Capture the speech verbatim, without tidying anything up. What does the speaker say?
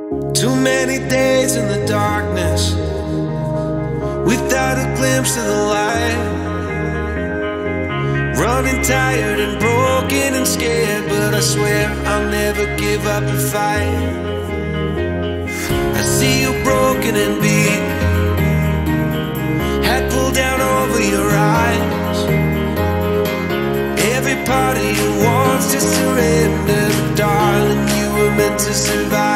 Too many days in the darkness without a glimpse of the light. Running tired and broken and scared, but I swear I'll never give up the fight. I see you broken and beat, head pulled down over your eyes. Every part of you wants to surrender, but darling, you were meant to survive.